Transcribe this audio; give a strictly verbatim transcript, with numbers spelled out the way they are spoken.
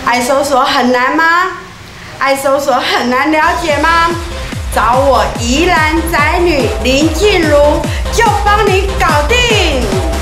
爱搜索很难吗？爱搜索很难了解吗？找我宜兰宅女林静茹，就帮你搞定。